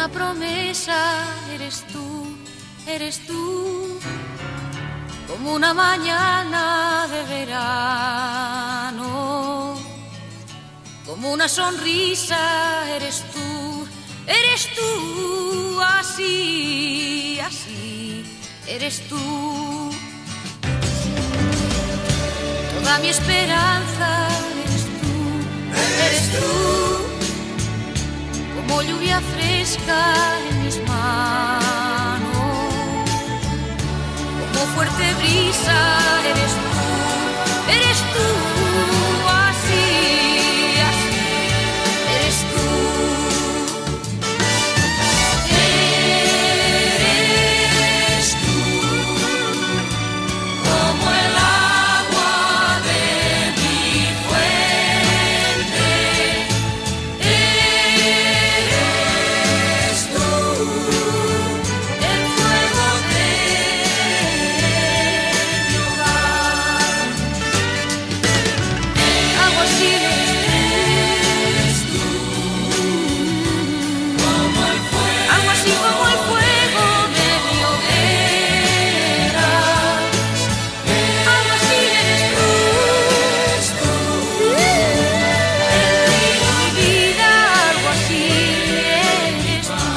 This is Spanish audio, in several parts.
una promesa, eres tú, como una mañana de verano, como una sonrisa, eres tú, así, así, eres tú. Toda mi esperanza, eres tú, como lluvia fresca en mis manos, como fuerte brisa, eres tú, así, así, eres tú. Eres tú, como el agua de mi fuente. Eres tú, el fuego de mi hogar. Algo así eres tú, algo así como el fuego de mi hoguera. Algo así eres tú, el río de mi vida. Algo así eres tú.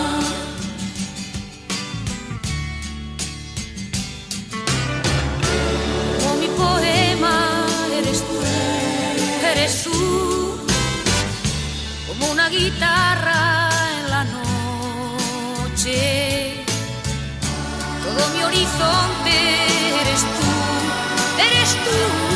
Como mi poema, eres tú, como una guitarra en la noche. Todo mi horizonte eres tú,